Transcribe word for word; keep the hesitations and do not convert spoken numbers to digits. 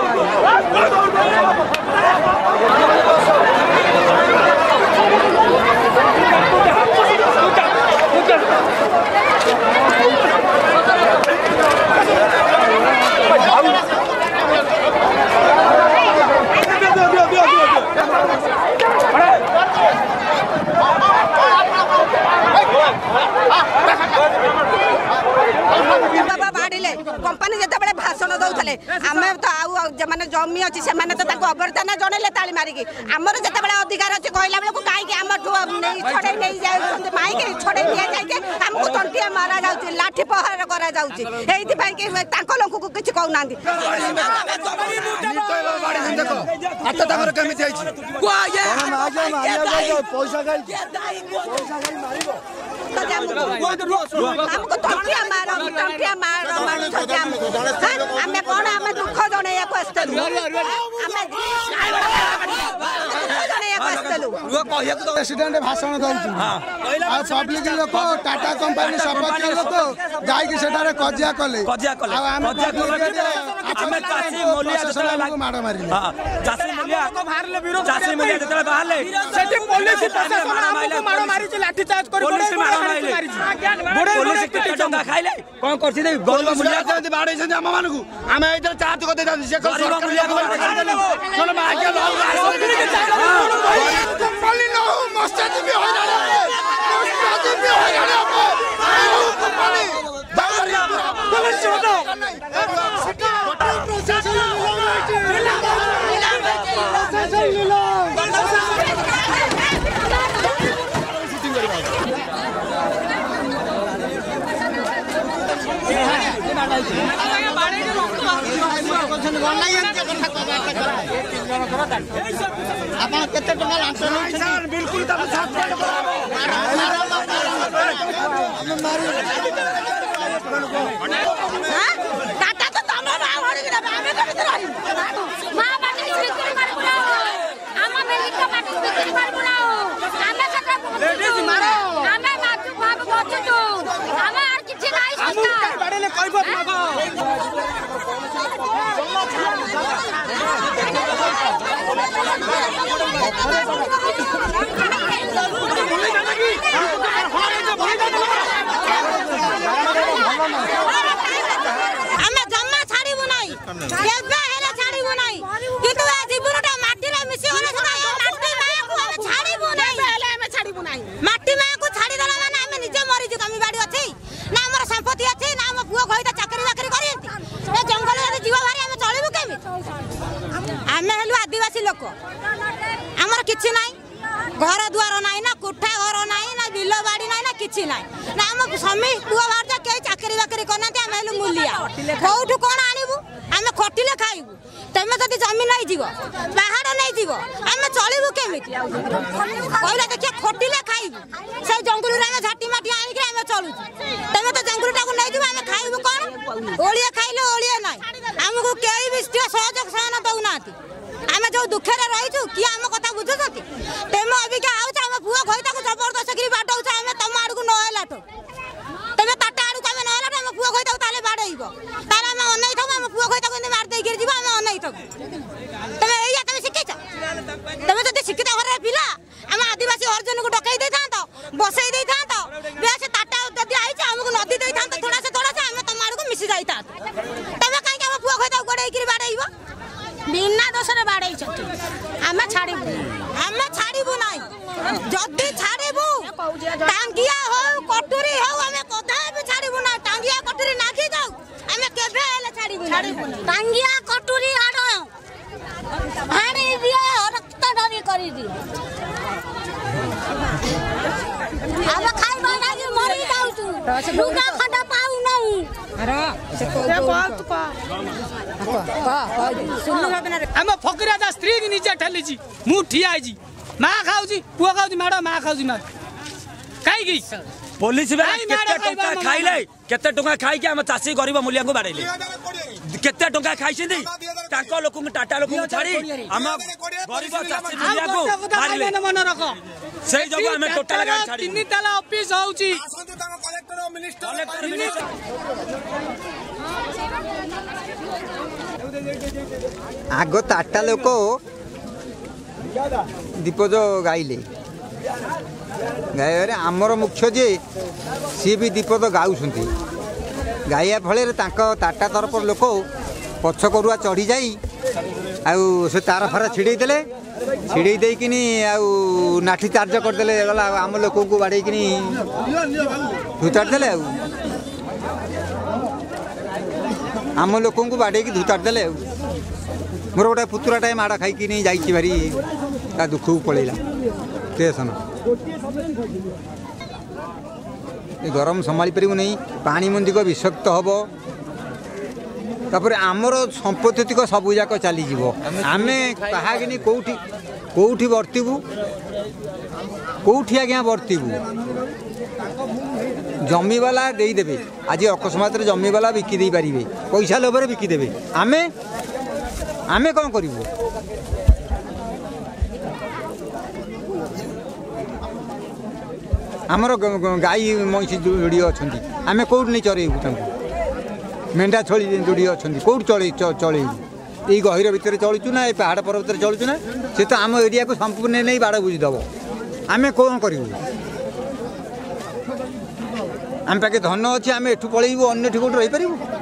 Company जिते भाषण दौले आम तो आने जमी अच्छी से अभ्यर्थना जनइले ताली मारिकी आमर जिते अधिकार अच्छे कहला बेलू कहीं आम छड़े नहीं जाए माइक छड़े दि जाए आमको तंटिया मारा जा लाठी प्रहार करा जाऊँगी लोक को किसी कहना हमको तंटिया मार तंटिया मार आम कौन आम दुख जनइया प्रेसिडेंट भाषण दौर पब्लिक लोक टाटा कंपनी सपक्ष लोक जाकि कजिया कले माड़ मारे बिल्कुल टाटा तो तम आम जमा छाड़ू ना छाड़ू ना कि जीवनटा मटी मिसी छाड़ू ना मटी माँ को छाड़ीदेला मैंने आम निजे मरीजु कमी बाड़ी अच्छी ना आम संपत्ति अच्छी ना आम पुओ घईता चाकरी बाकरी कर जंगल जीव भारी आम चलू केमी आम हेलु आदिवासी लोक आमर किछि नाई घर दुआर नाई ना कोठा घर नाई ना बिल बाड़ी नाई ना किछि नाई ना आम स्वामी पुओ बाहर जा कई चाकरी बाकरी करना आम हेलु मूलिया कौठू कौन आणबू आम खटिले खाइबू तेमे जदि जमीन नहीं जीव बाहर नहीं जीव आम चलू केमी कहला देखिए खटिले खाइबू से जंगल आम झाटी माटी आनिक आम चलू तेमे तो जंगल टाक नहीं जीव आम खाइबू कौन ओलिया खाइले ओलिया नाई आमको कई भी सहयोग सहन दौना आम जो दुखे रहीचु किए आम कथा बुझुंट तेम अबिका आउछ आम पुओ घईता को जबरदस्त करी बाडौछ आम तुम आड़ को नहलाठो तेज ताटा आड़ को आम नहलाठो आम पुओ घईता ताले बाड़ेब तार आम अनै थबु आम पुओ घईता को मार देई कर जीव आम अनै थबु तमे एया तमे शिखिछ तमे जदि शिक्षित घर पिला आम आदिवासी अर्जुन को डकई दे थांत बसई दे थांत बेस ताटा जदि आइछ हमको नदी दे थांत थोड़ा से थोड़ा से आम तुम आड़ को मिसी जाई थांत तमे काई आम पुओ घईता गड़ई कर बाड़ेब बिना दोषरे बाड़े आम छाड़बू आम छाड़बू ना जदि छाड़बू टांगिया हो कटुरी हो आम कदा भी छाड़बू ना टांगिया कटुरी नाखी जाऊ आम केबे हेले छाड़बू टांगिया कटुरी हाड़ हाड़ी दियो रक्त डरी करी दियो आम खाइबा लागी मरी जाउछु लुगा खंडा पाउ नहु आम फकीरा दा स्त्री की निजे ठेली मु ठिया माँ खाऊँ पुआ खाऊँ मैडम माँ खाऊँ माँ कहीं पुलिस केते टंका खाइले केते टंका खाई के हम चासी गरीब मूल्य को बाड़ेले केते टंका खाइछिंदी ताको लोक टाटा लोक छाड़ी हम गरीब चासी मूल्य को मारिले मन रख सेई जगह हम टोटल गाड़ी छाड़ी तीन ताला ऑफिस होउची कलेक्टर मिनिस्टर आग टाटा लोक दीपज गाइले गाय आमर मुख्य जे सी भी दीपद गाँव गाइया फल टाटा तरफ लोक पछ करुआ चढ़ी जाई आउ से तार फार छिड़े देले छिड़े देकिनी आउ नाठी चार्ज करदे गला आम लोक को बाड़ेकिनी धुतार देले आम लोक को बाड़े धुतार देले मोर गोटे पुतुराटाए माड़ खाई नहीं जाइए भारी ता दुख को पलैला स्टेशन गरम संभाली पारू नहीं पानी मंदिक विषक्त हम तापर आमर संपत्तिक सबूक चलीज आम कहानी कौटी कौटी बर्तबू कौटी आज्ञा बर्तबू जमीवाला देदेवे आज अकस्मात जमीवाला बिकी पारे पैसा लोभर बिकीदे आमे आमे कौन करूँ आमर गाई महिषी जोड़ी अच्छा आम कौट नहीं चरेबू मेढा छली जोड़ी अच्छा कौट चल चलू ये गहिर भितर चलुचु ना पहाड़ पर्वत चलुचु ना से तो आम एरिया को संपूर्ण नहीं बाड़ बुझीदेव आम कौन करूँ आम पाखे धन अच्छे आम एठू पलैबू अन्य कौट रही पारू।